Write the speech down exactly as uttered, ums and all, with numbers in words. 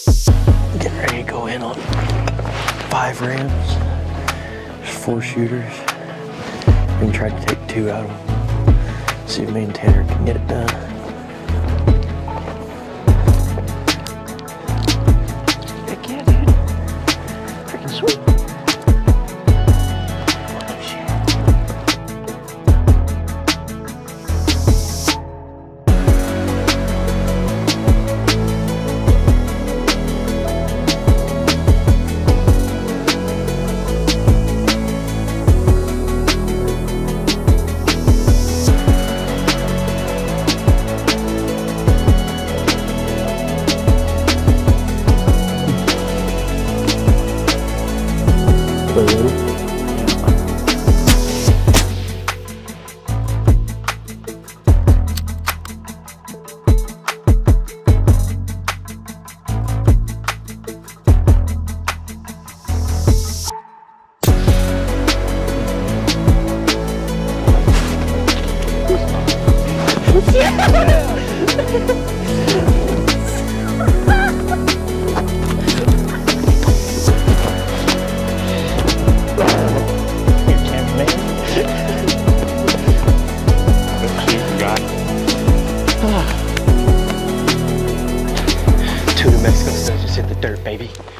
Getting ready to go in on five rounds. There's four shooters. We're gonna try to take two out of them. See if me and Tanner can get it done. Heck yeah, dude. Freaking sweet. Two New Mexico studs just hit the dirt, baby.